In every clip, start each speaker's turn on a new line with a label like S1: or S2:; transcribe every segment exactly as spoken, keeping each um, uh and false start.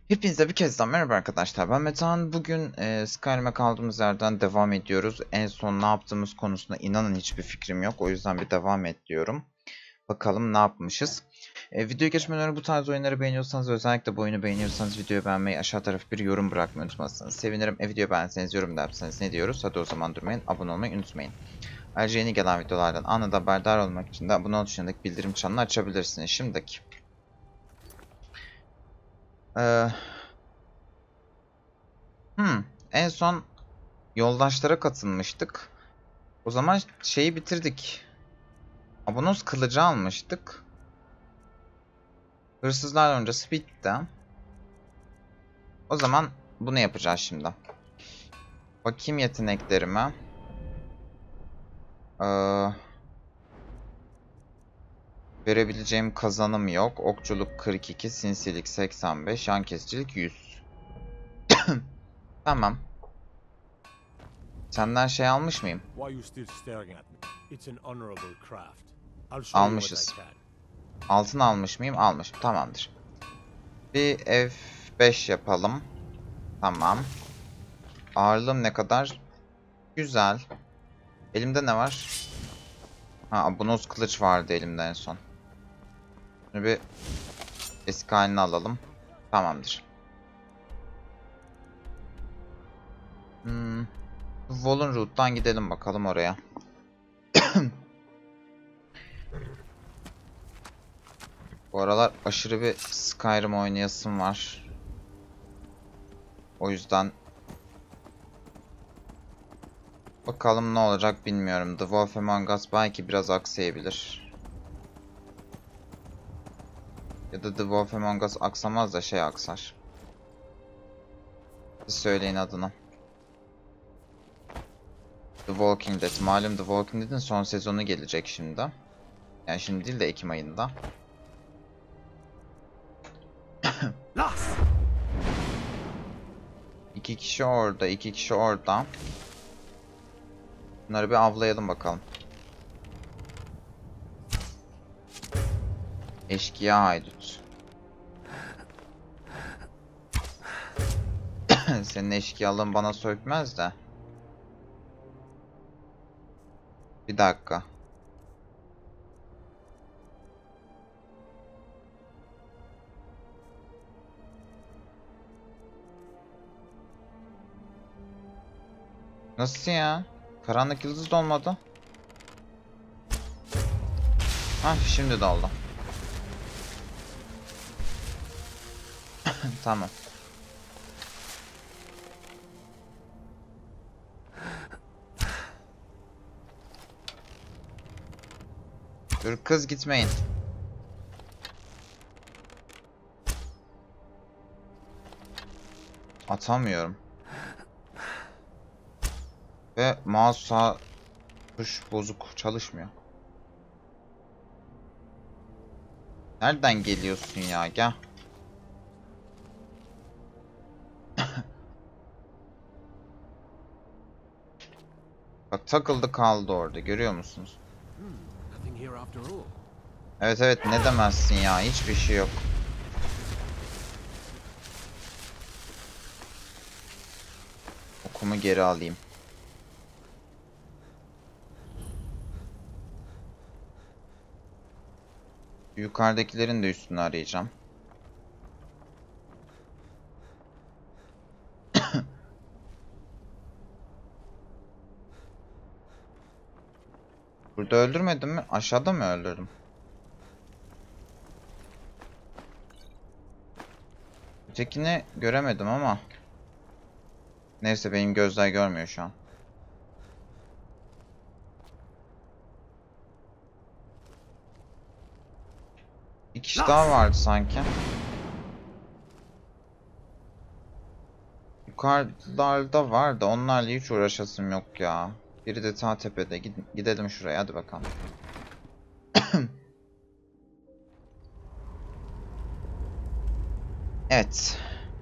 S1: Hepinize bir kez daha merhaba arkadaşlar. Ben Metehan. Bugün e, Skyrim'e kaldığımız yerden devam ediyoruz. En son ne yaptığımız konusunda inanın hiçbir fikrim yok. O yüzden bir devam et diyorum. Bakalım ne yapmışız. E, videoya geçmeden önce bu tarz oyunları beğeniyorsanız, özellikle bu oyunu beğeniyorsanız videoyu beğenmeyi, aşağı tarafı bir yorum bırakmayı unutmazsanız sevinirim. E, videoyu beğenseniz, yorum da yapsanız ne diyoruz? Hadi o zaman durmayın. Abone olmayı unutmayın. Ayrıca yeni gelen videolardan anında haberdar olmak için de abone ol tuşundaki bildirim çanını açabilirsiniz. Şimdiki. Eee... Hmm, en son yoldaşlara katılmıştık. O zaman şeyi bitirdik. Abonos kılıcı almıştık. Hırsızlar öncesi bitti. O zaman bunu yapacağız şimdi. Bakayım yeteneklerime. Ee, verebileceğim kazanım yok. Okçuluk kırk iki, sinsilik seksen beş, yan kesicilik yüz. Tamam. Senden şey almış mıyım? Almışız. Altın almış mıyım? Almışım. Tamamdır. Bir F beş yapalım. Tamam. Ağırlığım ne kadar? Güzel. Elimde ne var? Ha, abonos kılıç vardı elimde en son. Şimdi bir eski halini alalım. Tamamdır. Hmm. Vol'un Root'tan gidelim bakalım oraya. Bu aralar aşırı bir Skyrim oynayasım var. O yüzden bakalım ne olacak bilmiyorum. The Wolf Among Us belki biraz aksayabilir. Ya da The Wolf Among Us aksamaz da şey aksar. Siz söyleyin adını. The Walking Dead. Malum The Walking Dead'in son sezonu gelecek şimdi. Yani şimdi değil de Ekim ayında. İki kişi orada, iki kişi orada. Bunları bir avlayalım bakalım. Eşkıya haydut. Senin eşkıyalığın bana sökmez de. Bir dakika. Nasıl ya? Karanlık yıldız da olmadı. Hah, şimdi de oldu. Tamam. Dur kız, gitmeyin. Atamıyorum. Ve mouse sağ tuş bozuk, çalışmıyor. Nereden geliyorsun ya? Gel. Bak, takıldı kaldı orada, görüyor musunuz? Evet evet, ne demezsin ya, hiçbir şey yok. Okumu geri alayım. Yukarıdakilerin de üstünü arayacağım. Burada öldürmedim mi? Aşağıda mı öldürdüm? Ötekini göremedim ama. Neyse, benim gözler görmüyor şu an. Bir kişi daha vardı sanki. Yukarılarda vardı. Onlarla hiç uğraşasım yok ya. Biri de ta tepede. Gid gidelim şuraya, hadi bakalım. Evet.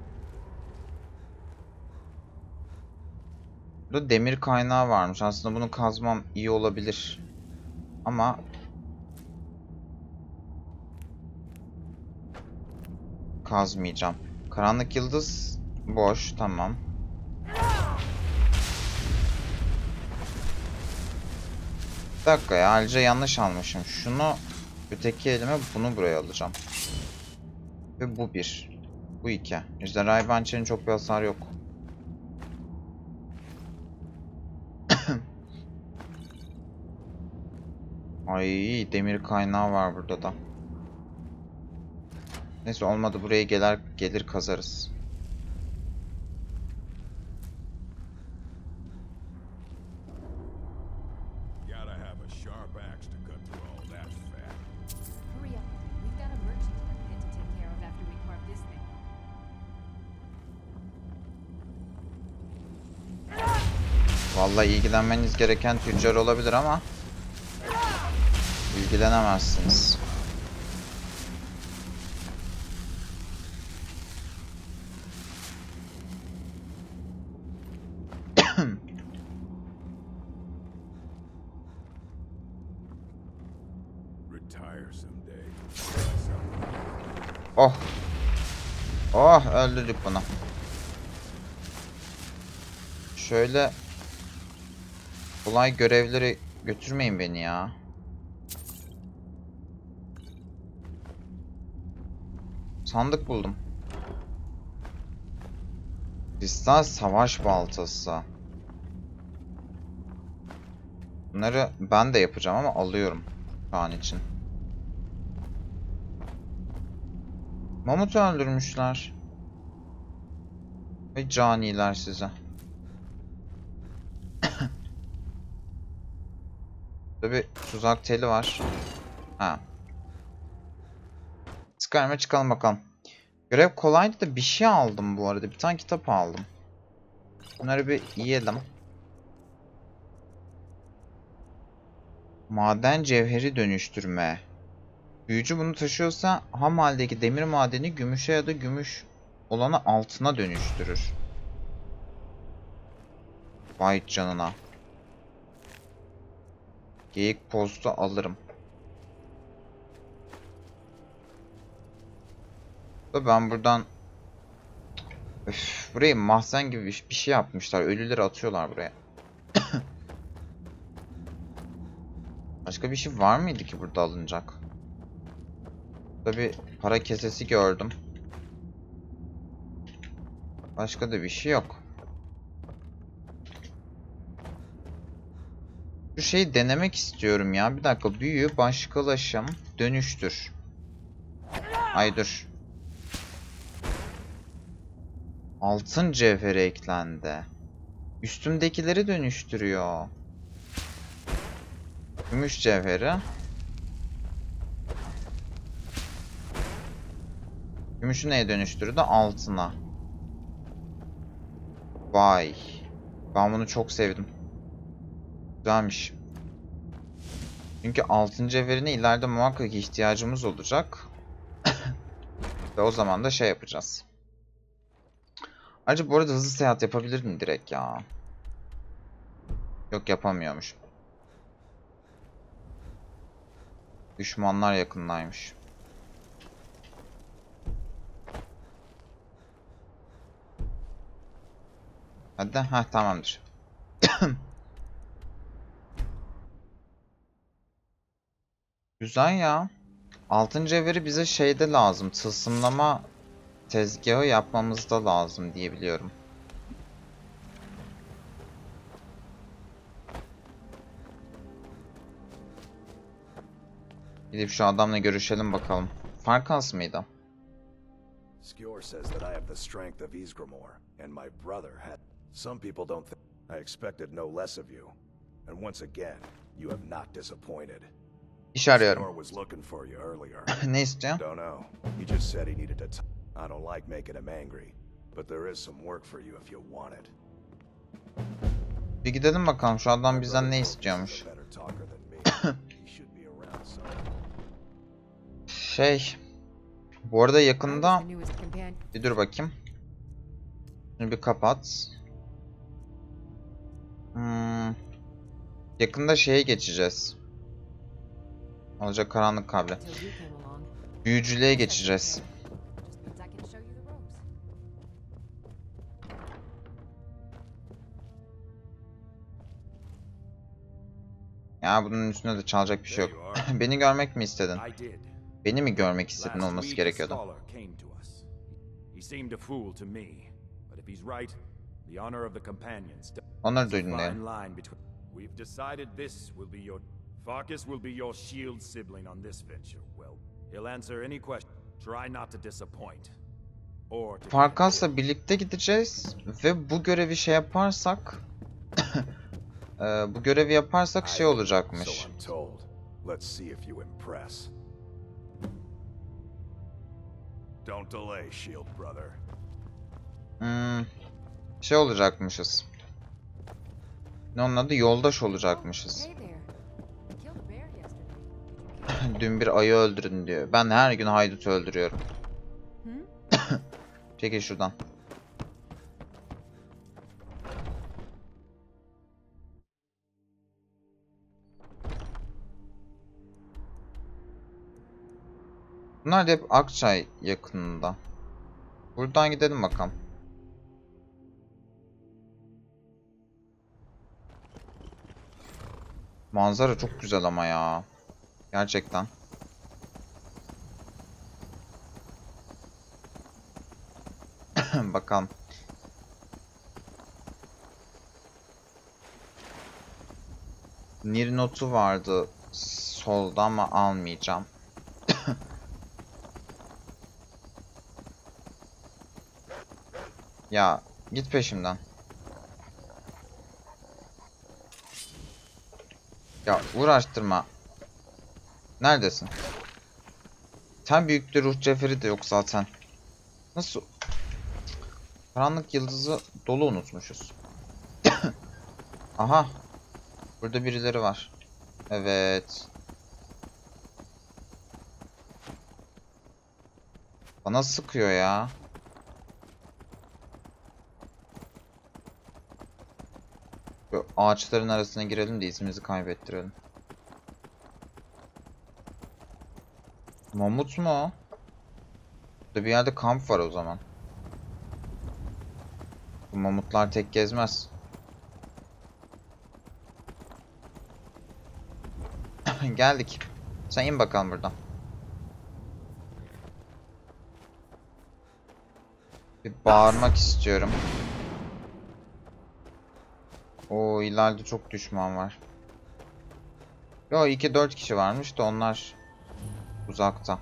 S1: Burada demir kaynağı varmış. Aslında bunu kazmam iyi olabilir. Ama kazmayacağım. Karanlık yıldız boş, tamam. Bir dakika ya, ayrıca yanlış almışım. Şunu öteki elime, bunu buraya alacağım. Ve bu bir. Bu iki. Ejderhayı Bançer'in çok bir hasar yok. Ay, demir kaynağı var burada da. Neyse, olmadı, buraya gelir gelir kazarız. Vallahi ilgilenmeniz gereken tüccar olabilir ama ilgilenemezsiniz. Oh. Oh, öldürdük bunu. Şöyle kolay görevleri götürmeyin beni ya. Sandık buldum. Kristal savaş baltası. Bunları ben de yapacağım ama alıyorum şu an için. Mamut öldürmüşler. Ve caniler size. Tabi tuzak teli var. Ha. Skyrim'e çıkalım bakalım. Görev kolaydı da bir şey aldım bu arada. Bir tane kitap aldım. Bunları bir yiyelim. Maden cevheri dönüştürme. Büyücü bunu taşıyorsa ham haldeki demir madeni gümüşe ya da gümüş olanı altına dönüştürür. Vay canına. Geyik postu alırım. Ben buradan... Öf, burayı mahzen gibi bir şey yapmışlar. Ölüleri atıyorlar buraya. Başka bir şey var mıydı ki burada alınacak? Tabi para kesesi gördüm. Başka da bir şey yok. Şu şeyi denemek istiyorum ya. Bir dakika, büyü, başkalaşım, dönüştür. Ay dur. Altın cevheri eklendi. Üstümdekileri dönüştürüyor. Gümüş cevheri. Gümüşü neye dönüştürdü? Altına. Vay. Ben bunu çok sevdim. Güzelmiş. Çünkü altın cevherine ileride muhakkak ihtiyacımız olacak. Ve o zaman da şey yapacağız. Ayrıca bu arada hızlı seyahat yapabilirdim direkt ya. Yok, yapamıyormuş. Düşmanlar yakındaymış. Hadi, ha tamamdır. Güzel ya. Altın cevheri bize şeyde lazım. Tılsımlama tezgahı yapmamızda lazım diye biliyorum. Gidip şu adamla görüşelim bakalım. Farkas mıydı?
S2: Skjor says that I have the strength of Ysgramor, and my brother had. Some people don't think. I expected no less of you, and once again, you have not disappointed.
S1: İş arıyorum.
S2: Skjor was looking for you earlier.
S1: Ne istiyor?
S2: Don't know. He just said he needed to. T I don't like making him angry, but there is some work for you if you want it.
S1: Bir gidelim bakalım şu adam bizden ne istiyormuş. Şey, bu arada yakında bir dur bakayım. Şimdi bir kapat. Hmm. Yakında şeye geçeceğiz. Olacak karanlık kable. Büyücülüğe geçeceğiz. Ya bunun üstüne de çalacak bir şey
S2: There
S1: yok.
S2: you are.
S1: Beni görmek mi istedin?
S3: I did.
S1: Beni mi görmek istedin
S3: Last
S1: olması
S3: week, a
S1: gerekiyordu.
S3: scholar came to us. He seemed a fool to me, but if he's right, the honor of the companions.
S1: Onları
S3: There's a
S1: duydun diyelim.
S3: fine line between. We've decided this will be your. Farkas will be your shield sibling on this venture. Well, he'll answer any question. Try not to disappoint. Or to
S1: Farkas'la birlikte gideceğiz ve bu görevi şey yaparsak eee, bu görevi yaparsak şey
S2: I-
S1: olacakmış.
S2: So I'm told. Let's see if you impress. Don't delay, Shield brother.
S1: Hmm, şey olacakmışız. Ne onun adı? Yoldaş olacakmışız.
S4: Hey there. I killed a bear yesterday.
S1: Dün bir ayı öldürdün diyor. Ben her gün haydut öldürüyorum.
S4: Hmm?
S1: Çekil şuradan. Bunlar da hep Akçay yakınında. Buradan gidelim bakalım. Manzara çok güzel ama ya. Gerçekten. Bakalım. Nir notu vardı solda ama almayacağım. Ya git peşimden. Ya uğraştırma. Neredesin? Sen büyüklü ruh cevheri de yok zaten. Nasıl? Karanlık yıldızı dolu unutmuşuz. Aha. Burada birileri var. Evet. Bana sıkıyor ya. Şu ağaçların arasına girelim de izimizi kaybettirelim. Mamut mu o? Burada bir yerde kamp var o zaman. Bu mamutlar tek gezmez. Geldik. Sen in bakalım buradan. Bir bağırmak istiyorum. Oo, ileride çok düşman var. Yo, iki dört kişi varmış da onlar uzakta.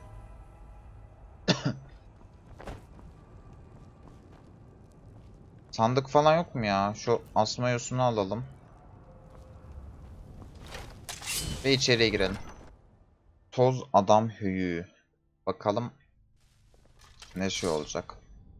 S1: Sandık falan yok mu ya? Şu asma yosunu alalım. Ve içeriye girelim. Toz adam hüyü. Bakalım ne şey olacak.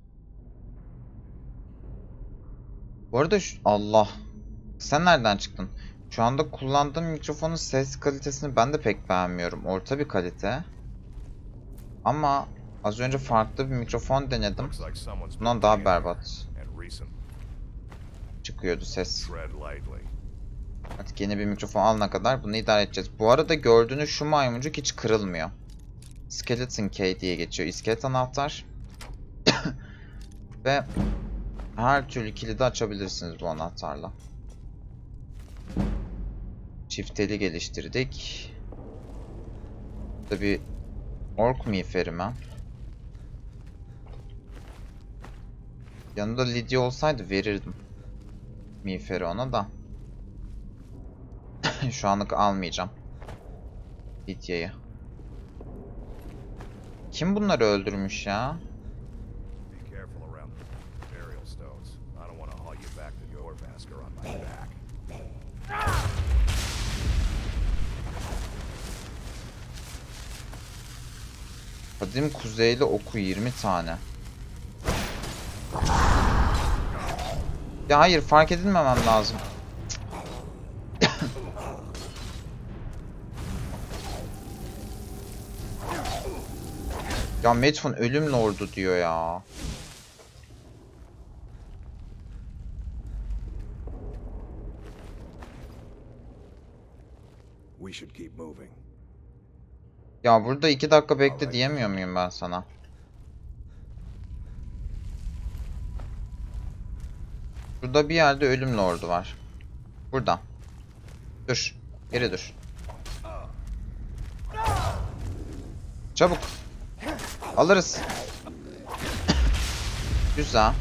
S1: Bu arada şu... Allah. Sen nereden çıktın? Şu anda kullandığım mikrofonun ses kalitesini ben de pek beğenmiyorum. Orta bir kalite. Ama az önce farklı bir mikrofon denedim.
S2: Looks like someone's been
S1: Bundan daha
S2: paying
S1: berbat
S2: and recent.
S1: çıkıyordu ses.
S2: Tread lightly.
S1: Artık yeni bir mikrofon alana kadar bunu idare edeceğiz. Bu arada gördüğünüz şu maymuncuk hiç kırılmıyor. Skeleton Key diye geçiyor. İskelet anahtar. Ve her türlü kilidi açabilirsiniz bu anahtarla. Çifteli geliştirdik. Burada bir ork miğferi mi? Yanında Lidya olsaydı verirdim miğferi ona da. Şu anlık almayacağım Lidya'yı. Kim bunları öldürmüş ya?
S2: Be careful around the burial stones. I don't want to haul you back to your masker on my back.
S1: Kadim kuzeyli oku yirmi tane. Ya hayır, fark edilmemem lazım. Ya Metfun ölüm lordu diyor ya.
S2: We should keep moving.
S1: Ya burada iki dakika bekle diyemiyor muyum ben sana? Burada bir yerde ölüm lordu var. Burada. Dur. Geri dur. Çabuk. Alırız. Güzel.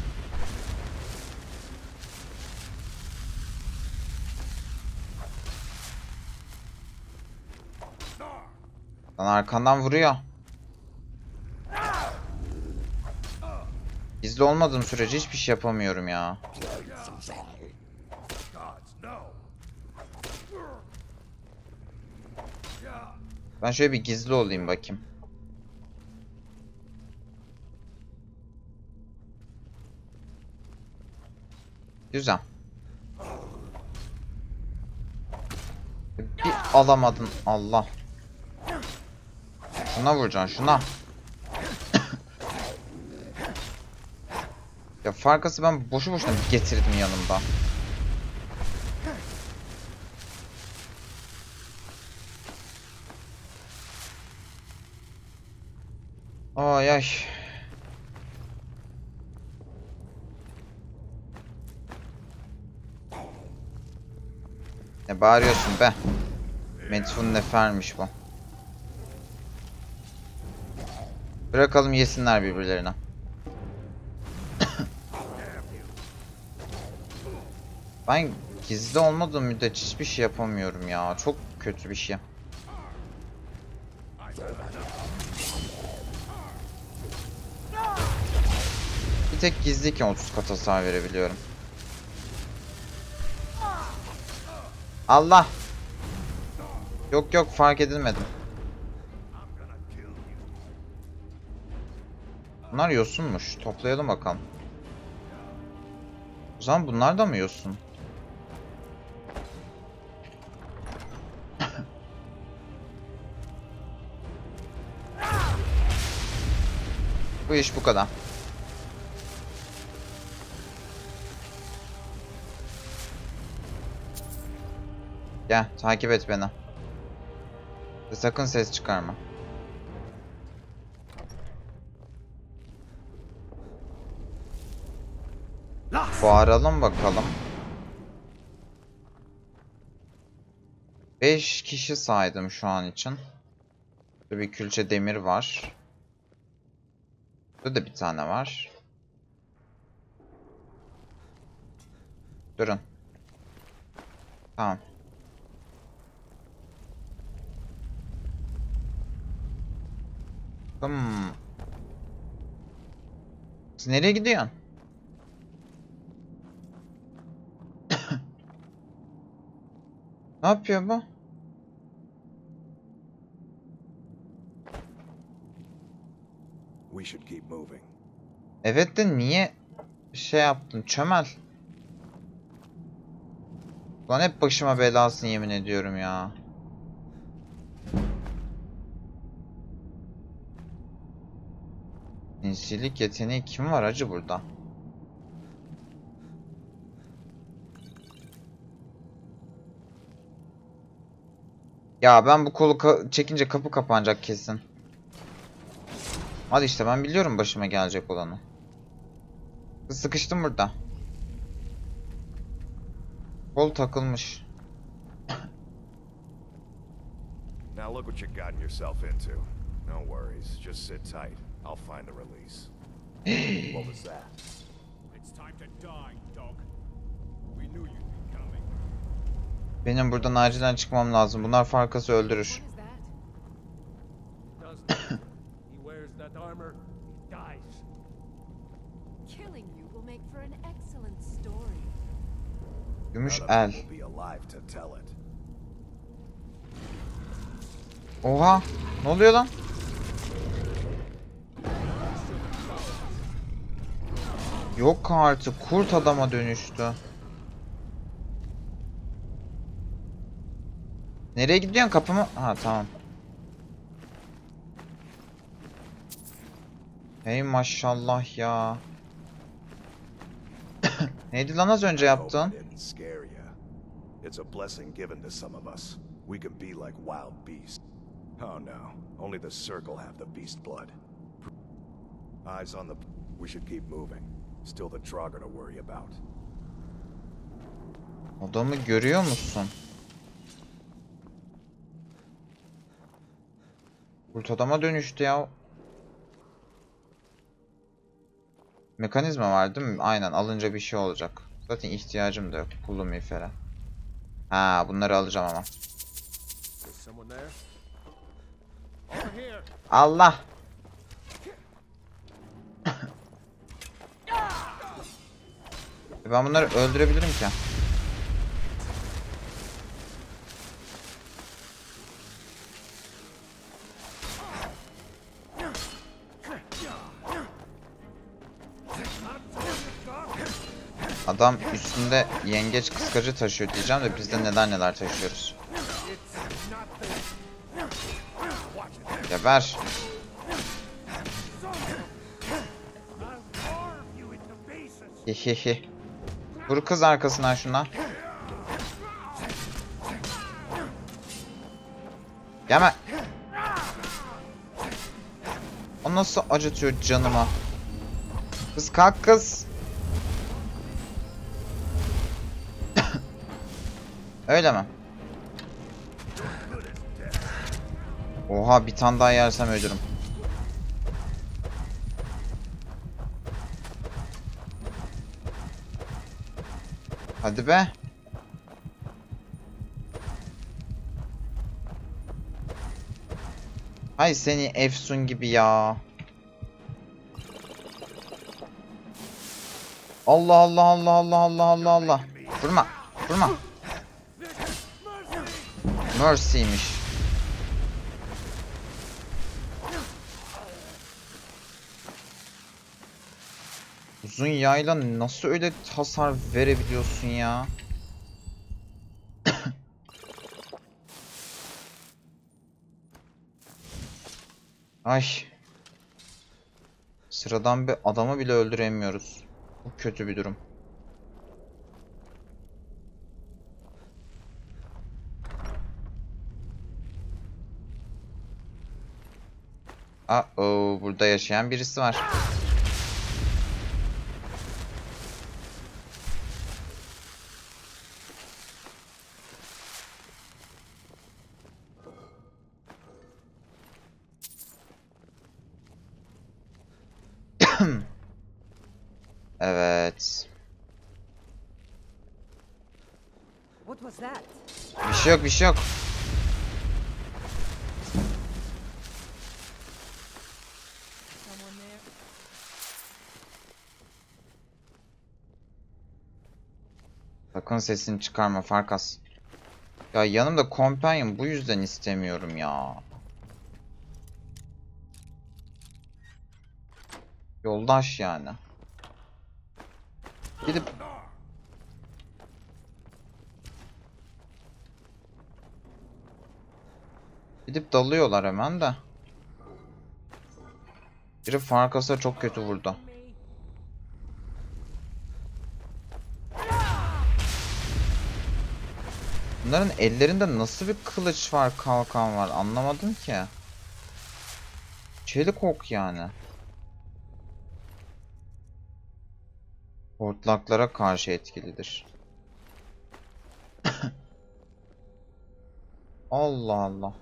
S1: Lan arkandan vuruyor. Gizli olmadığım sürece hiçbir şey yapamıyorum ya. Ben şöyle bir gizli olayım bakayım. Güzel. Bir alamadın. Allah. Şuna vuracaksın, şuna. Ya Farkas'ı ben boşu boşuna getirdim yanımda. Ay ay. Ne bağırıyorsun be? Metfun nefermiş bu. Bırakalım yesinler birbirlerine. Ben gizli olmadığım müddetçe hiçbir şey yapamıyorum ya. Çok kötü bir şey. Bir tek gizliyken otuz kat hasar verebiliyorum. Allah! Yok yok, fark edilmedim. Bunlar yosunmuş. Toplayalım bakalım. O zaman bunlar da mı yosun? Bu iş bu kadar. Gel, takip et beni. Ve sakın ses çıkarma. Bağıralım bakalım. beş kişi saydım şu an için. Burada bir külçe demir var. Burada da bir tane var. Durun. Tamam. Hmm. Siz nereye gidiyorsun? Ne yapıyor bu?
S2: We should keep moving.
S1: Evet de niye şey yaptın? Çömel. Lan hep başıma belasını yemin ediyorum ya. Sinsilik yeteneği kim var acı burada? Ya ben bu kolu ka çekince kapı kapanacak kesin. Hadi işte, ben biliyorum başıma gelecek olanı. Sıkıştım burada. Kol takılmış.
S2: Now look what you've gotten yourself into. No worries, just sit tight. I'll find a release. What was that?
S3: It's time to die, dog. We knew you'd be coming.
S1: Benim buradan acilen çıkmam lazım. Bunlar Farkas'ı öldürür.
S4: What is that?
S3: Does that? He wears that armor, he dies.
S4: Killing you will make for an excellent story.
S1: Gümüş
S2: None of
S1: el.
S2: you will be alive to tell it.
S1: Oha! Ne oluyor lan? Yok artık, kurt adama dönüştü. Nereye gidiyorsun, kapımı? Ha tamam. Hey maşallah ya. Neydi lan az önce
S2: I hope I
S1: yaptın?
S2: didn't scare you. It's a blessing given to some of us. We can be like wild beasts. Oh no, only the Circle have the beast blood. Eyes on the... We should keep moving. Still the Draugr to worry about.
S1: Adamı görüyor musun? Kurt adama dönüştü ya. Mekanizma var değil mi? Aynen, alınca bir şey olacak. Zaten ihtiyacım da yok. Pullu miğfere. Ha, bunları alacağım ama. Allah! Ben bunları öldürebilirim ki. Adam üstünde yengeç kıskacı taşıyor diyeceğim de biz de neler neler taşıyoruz. Geber. Hihihi. Vur kız arkasından şuna. Gelme. O nasıl acıtıyor canıma. Kız kalk kız. Öyle mi? Oha, bir tane daha yersem ölürüm. Hadi be. Hay seni Efsun gibi ya. Allah Allah Allah Allah Allah Allah Allah. Vurma. Vurma. Mercy'miş. Uzun yayla nasıl öyle hasar verebiliyorsun ya? Ay. Sıradan bir adamı bile öldüremiyoruz. Bu kötü bir durum. Uh-oh, burada yaşayan birisi var. Evet.
S5: What was that?
S1: Bir şey yok, bir şey yok.
S5: Someone there?
S1: Sakın sesini çıkarma Farkas. Ya yanımda companion, bu yüzden istemiyorum ya. Yoldaş yani. Gidip Gidip dalıyorlar hemen de. Biri Farkas'a çok kötü vurdu. Bunların ellerinde nasıl bir kılıç var, kalkan var, anlamadım ki. Çelik ok yani. Hortlaklara karşı etkilidir. Allah Allah.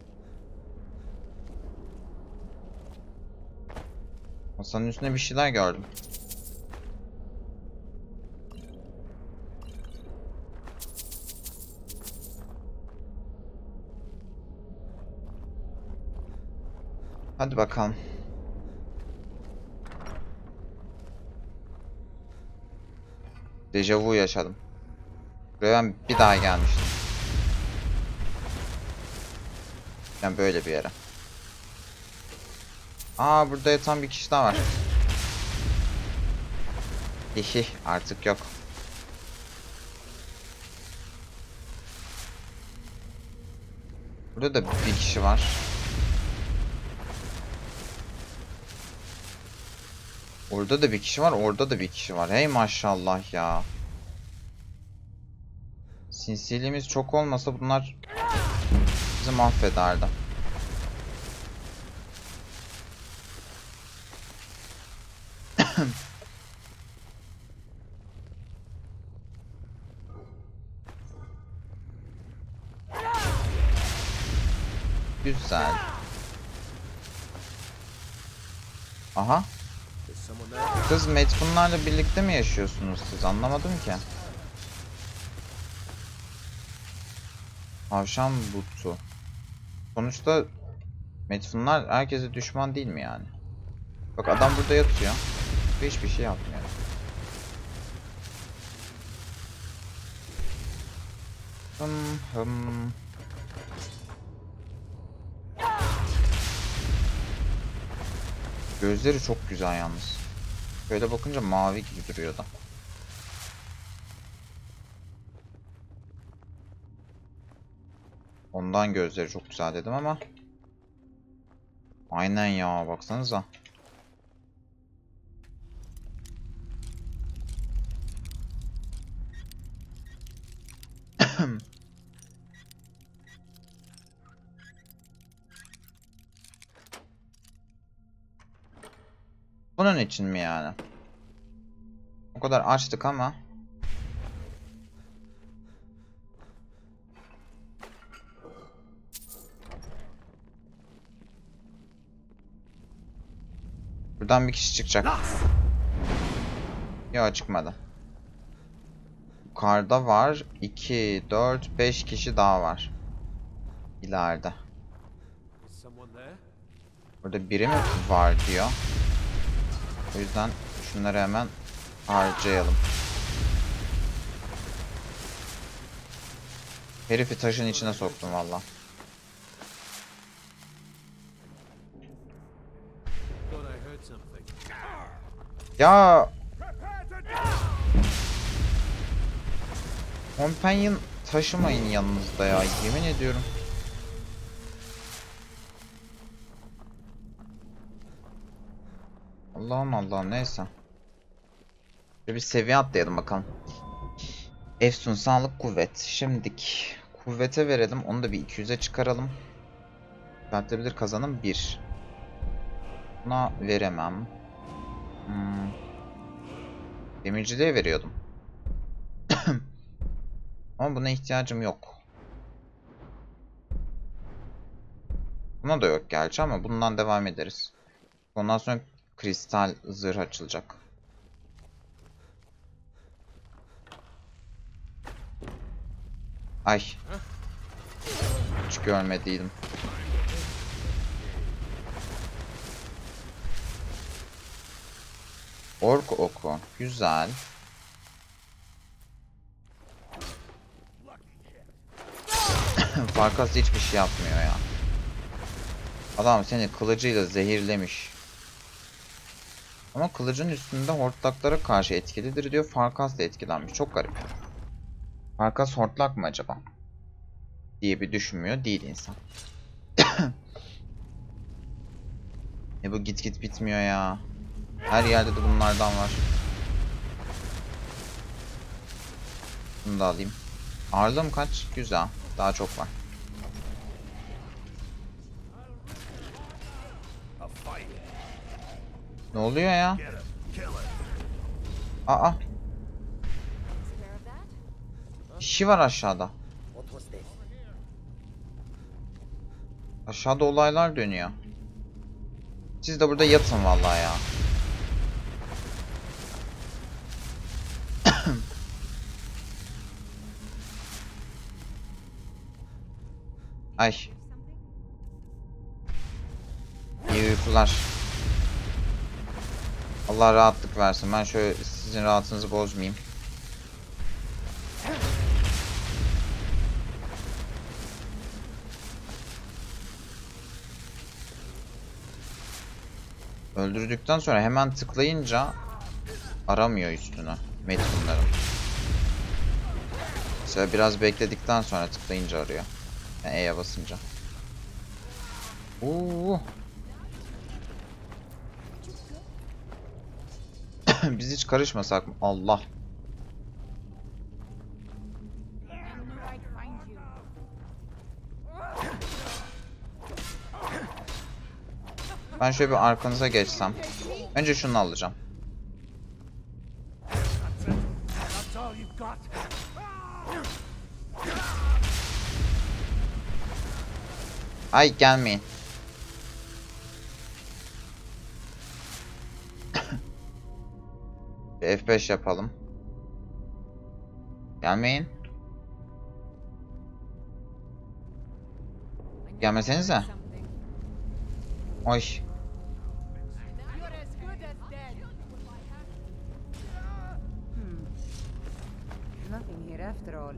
S1: Masanın üstünde bir şeyler gördüm. Hadi bakalım. Dejavu yaşadım. Buraya ben bir daha gelmiştim. Yani böyle bir yere. Aa, burada yatan bir kişi daha var. Hihi, artık yok. Burada da bir kişi var. Orada da bir kişi var, orada da bir kişi var. Hey maşallah ya. Sinsiliğimiz çok olmasa bunlar bizi mahvederdi. Güzel. Aha.
S3: Is someone there?
S1: Kız Metfunlarla birlikte mi yaşıyorsunuz siz? Anlamadım ki. Tavşan butu. Sonuçta Metfunlar herkese düşman değil mi yani? Bak adam burada yatıyor. Ve hiçbir şey yapmıyor. Hım hım. Gözleri çok güzel yalnız. Böyle bakınca mavi gibi duruyor da. Ondan gözleri çok güzel dedim ama. Aynen ya, baksanıza. Bunun için mi yani? O kadar açtık ama. Buradan bir kişi çıkacak. Yok, çıkmadı. Yukarıda var. iki, dört, beş kişi daha var. İleride.
S3: Is someone there?
S1: Burada biri mi var diyor. O yüzden şunları hemen harcayalım. Herifi taşın içine soktum valla.
S3: Thought I heard something.
S1: Ya Companion taşımayın yanınızda ya, yemin ediyorum. Allah'ım Allah'ım, neyse. Şöyle bir seviye atlayalım bakalım. Efsun sağlık kuvvet. Şimdik kuvvete verelim, onu da bir iki yüze çıkaralım. Yükseltilebilir kazanım bir. Buna veremem. Hmm. Demirciliğe veriyordum. Ama buna ihtiyacım yok. Buna da yok gerçi ama bundan devam ederiz. Ondan sonra kristal zırh açılacak. Ay. Hiç görmediydim. Ork oku. Güzel. Farkas hiçbir şey yapmıyor ya. Adam seni kılıcıyla zehirlemiş. Ama kılıcın üstünde hortlaklara karşı etkilidir diyor. Farkas da etkilenmiş. Çok garip. Farkas hortlak mı acaba? Diye bir düşünmüyor değil insan. E bu git git bitmiyor ya. Her yerde de bunlardan var. Bunu da alayım. Ağırlığım kaç? Güzel. Daha çok var. Ne oluyor ya? Aa. Kişi var aşağıda. Aşağıda olaylar dönüyor. Siz de burada yatın vallahi ya. Ay. İyi uykular. Allah rahatlık versin. Ben şöyle sizin rahatınızı bozmayayım. Öldürdükten sonra hemen tıklayınca aramıyor üstünü Metfunların. Mesela biraz bekledikten sonra tıklayınca arıyor. Yani E'ye basınca. Uuu. Biz hiç karışmasak mı? Allah. Ben şöyle bir arkanıza geçsem. Önce şunu alacağım. Ay gelmeyin. Bir F beş yapalım. Gelmeyin. Gelmesenize. Oy.
S5: Hmm. Nothing here after all.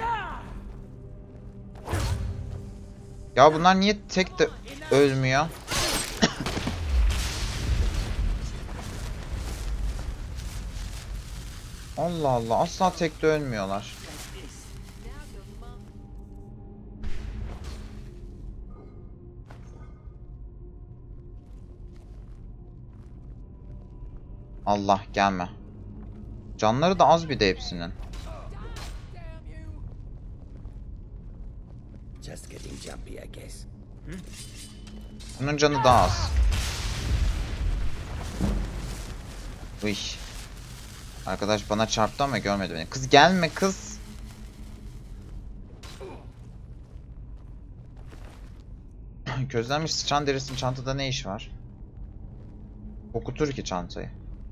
S1: Ya bunlar niye tek de ölmüyor? Allah Allah, asla tek de ölmüyorlar. Allah, gelme. Canları da az bir de hepsinin.
S6: Just getting jumpy, I guess.
S1: Bunun canı daha az. Uy. Arkadaş bana çarptı ama görmedi beni. Kız gelme kız. Közlenmiş sıçan derisinin çantada ne iş var? Okutur ki çantayı.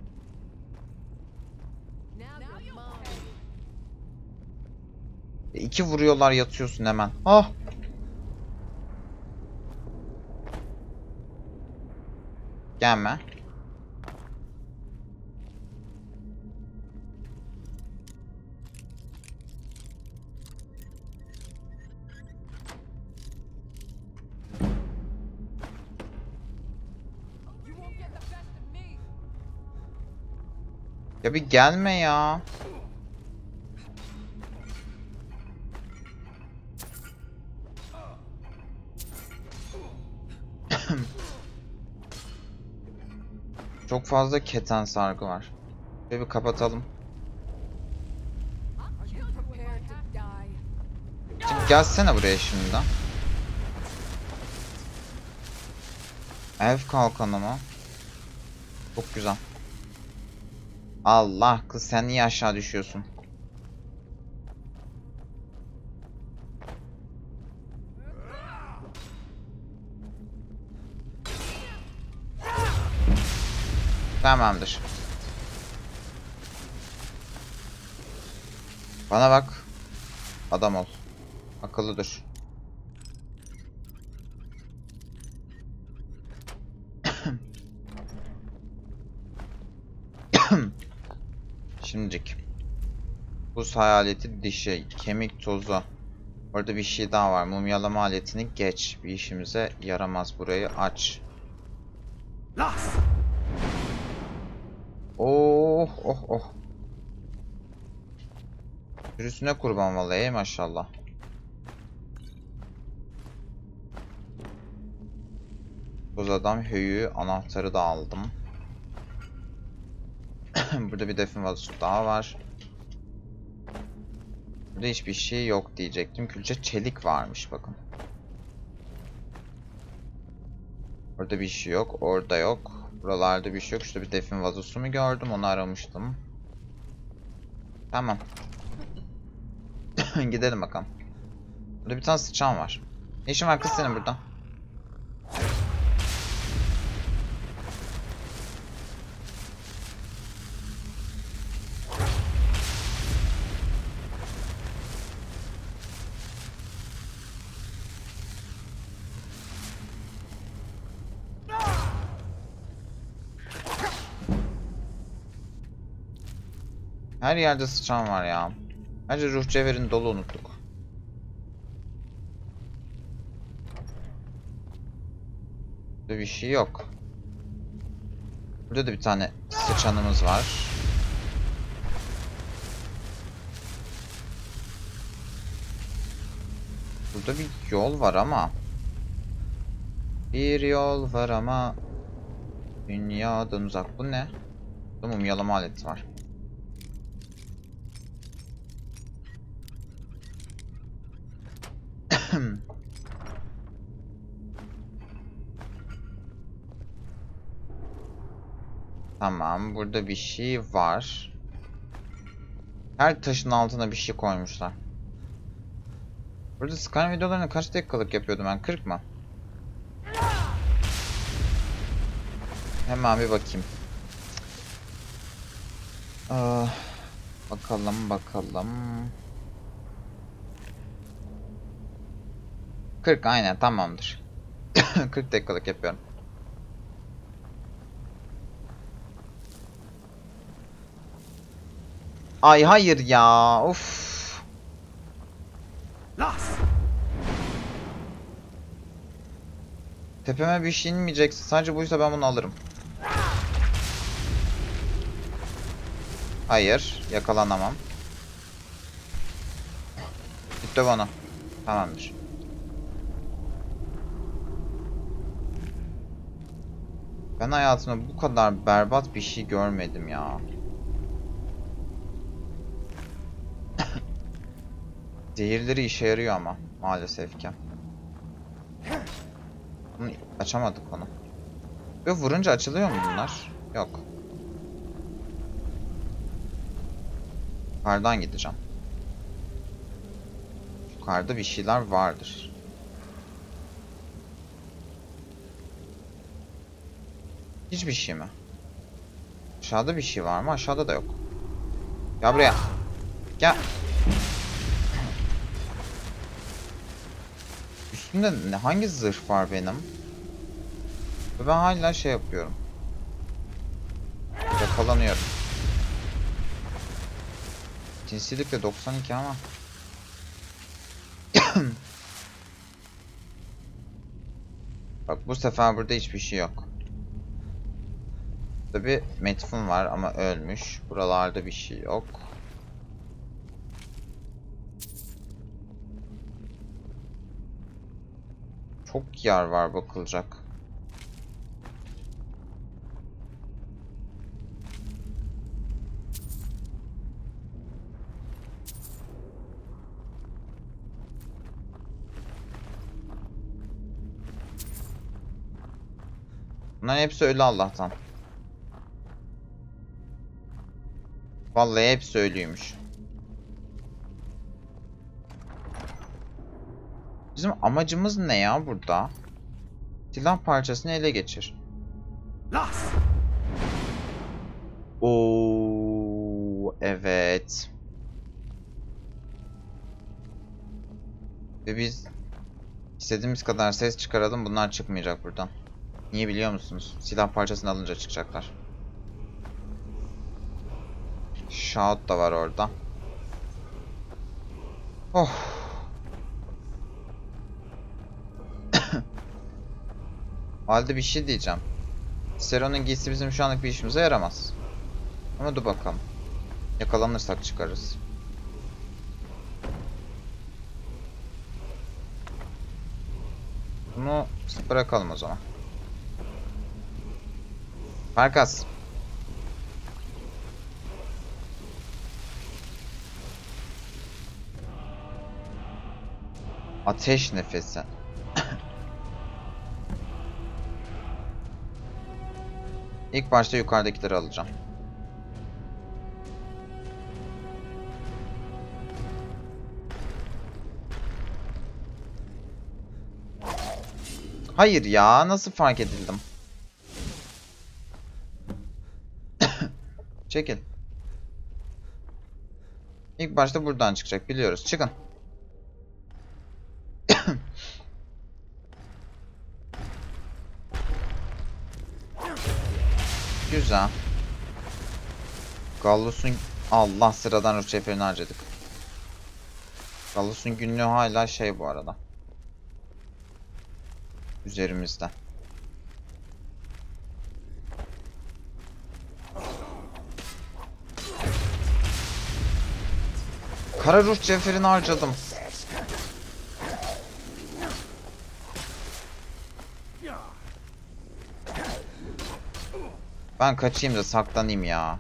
S1: E, iki vuruyorlar, yatıyorsun hemen. Ah. Gelme. Ya bir gelme ya. Çok fazla keten sargı var. Şöyle bir kapatalım. Şimdi gelsene buraya şimdiden. Elf kalkanı mı? Çok güzel. Allah, kız sen niye aşağı düşüyorsun? Tamamdır. Bana bak. Adam ol. Akıllı dur. Şimdilik. Buz hayaleti dişi. Kemik tozu. Orada bir şey daha var. Mumyalama aletini geç. Bir işimize yaramaz. Burayı aç. Oh oh oh. Sürüsüne kurban vallahi, ey maşallah. Boz adam höyü anahtarı da aldım. Burada bir defin vazosu daha var. Burada hiçbir şey yok diyecektim. Külçe çelik varmış bakın. Orada bir şey yok. Orada yok. Buralarda bir şey yok. Şurada bir defin vazosu mu gördüm? Onu aramıştım. Tamam. Gidelim bakalım. Burada bir tane sıçan var. Ne işin var kız senin burada? Her yerde sıçan var ya. Bence ruh cevherini dolu unuttuk. Burada bir şey yok. Burada da bir tane sıçanımız var. Burada bir yol var ama. Bir yol var ama dünyadan uzak. Bu ne? Burada mumyalama aleti var. Tamam, burada bir şey var. Her taşın altına bir şey koymuşlar. Burada Skyrim videolarını kaç dakikalık yapıyordum ben? kırk mı? Hemen bir bakayım. Aa, bakalım bakalım. kırk aynen tamamdır. kırk dakikalık yapıyorum. Ay hayır ya. Of. Tepeme bir şey inmeyecekse sadece buysa ben bunu alırım. Hayır, yakalanamam. Git döv onu. Tamamdır. Ben hayatımda bu kadar berbat bir şey görmedim ya. Zehirleri işe yarıyor ama maalesef ki. Bunu açamadık onu. Ve vurunca açılıyor mu bunlar? Yok. Yukarıdan gideceğim. Yukarıda bir şeyler vardır. Hiçbir şey mi? Aşağıda bir şey var mı? Aşağıda da yok. Gel buraya. Gel. Üstümde ne, hangi zırh var benim? Ve ben hala şey yapıyorum. Yakalanıyorum. Cinsilik de doksan iki ama. Bak bu sefer burada hiçbir şey yok. Tabi Metfun var ama ölmüş. Buralarda bir şey yok. Çok yer var bakılacak. Bunların hepsi ölü Allah'tan. Vallahi hepsi ölüymüş. Bizim amacımız ne ya burada? Silah parçasını ele geçir. Oo, evet. Ve biz istediğimiz kadar ses çıkaralım, bunlar çıkmayacak buradan. Niye biliyor musunuz? Silah parçasını alınca çıkacaklar. Shout da var orada. Oh. O halde bir şey diyeceğim. Seron'un giysi bizim şu anlık bir işimize yaramaz. Ama dur bakalım. Yakalanırsak çıkarız. Bunu bırakalım o zaman. Farkas. Ateş nefesi. İlk başta yukarıdakileri alacağım. Hayır ya, nasıl fark edildim? Çekil. İlk başta buradan çıkacak, biliyoruz. Çıkın. Güzel. Gallus'un Allah sıradan ruh cevherini harcadık. Gallus'un günlüğü hala şey bu arada. Üzerimizde. Kara ruh cevherini harcadım. Ben kaçayım da saklanayım ya.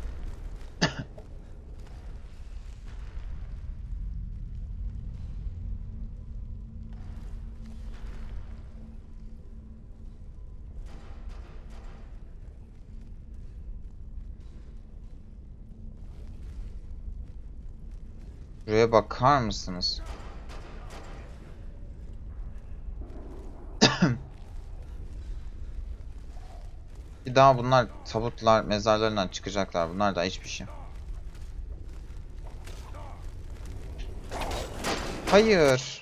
S1: Buraya bakar mısınız? Bir daha bunlar tabutlar mezarlarından çıkacaklar. Bunlar da hiçbir şey. Hayır.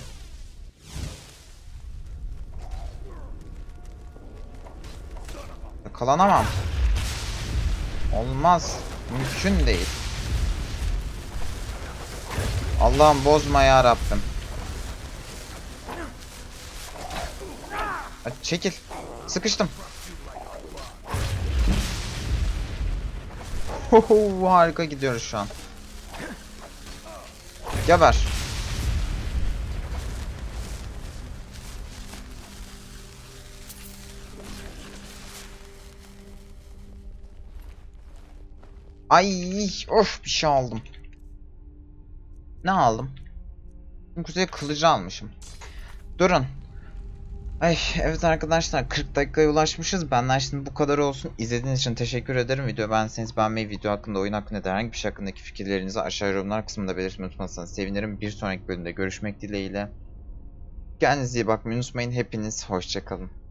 S1: Yakalanamam. Olmaz. Mümkün değil. Allah'ım bozma ya Rabbim. Hadi çekil. Sıkıştım. Hoho, harika gidiyoruz şu an. Geber. Ay, of bir şey aldım. Ne aldım? Kuzey kılıcı almışım. Durun. Ay, evet arkadaşlar, kırk dakikaya ulaşmışız. Benden şimdi bu kadar olsun. İzlediğiniz için teşekkür ederim. Video beğendiyseniz beğenmeyi, video hakkında, oyun hakkında, herhangi bir şey hakkındaki fikirlerinizi aşağı yorumlar kısmında belirtmeyi unutmazsanız sevinirim. Bir sonraki bölümde görüşmek dileğiyle. Kendinize iyi bakmayı unutmayın. Hepiniz hoşça kalın.